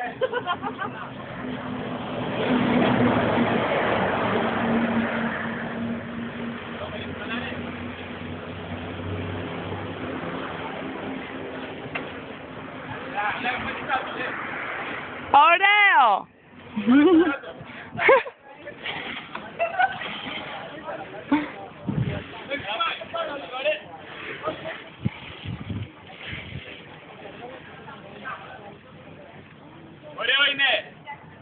Ωραίο! Ωραίο είναι!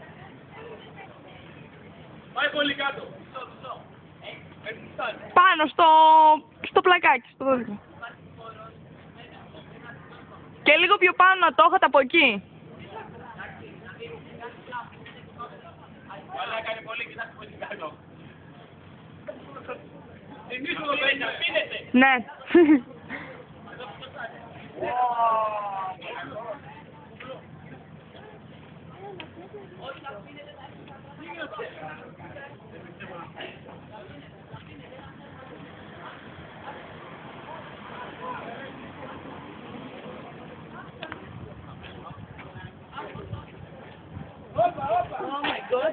Πάει πολύ κάτω! Πάνω στο πλακάκι, στο δόντιο. Και λίγο πιο πάνω να το έχετε από εκεί. Αλλά έκανε πολύ, κοιτάξτε πολύ κάτω. Θυμίσου το παιδί, αφήνεται! Ναι. Oh my God.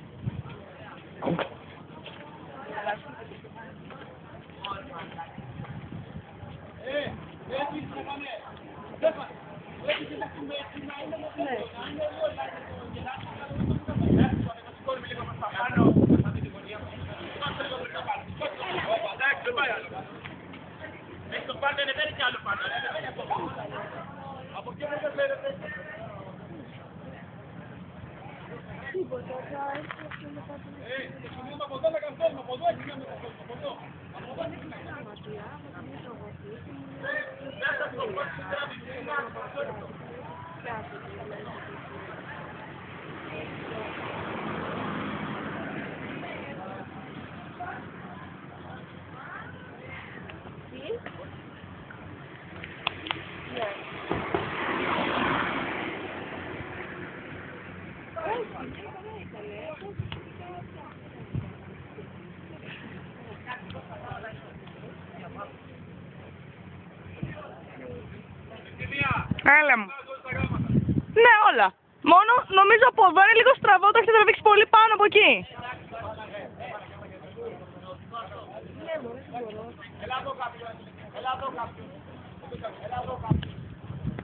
Έλα μου. Ναι, όλα. Μόνο νομίζω από εδώ είναι λίγο στραβό, το έχετε τραβήξει πολύ πάνω από εκεί. Έλα εδώ κάποιος. Έλα εδώ κάποιος.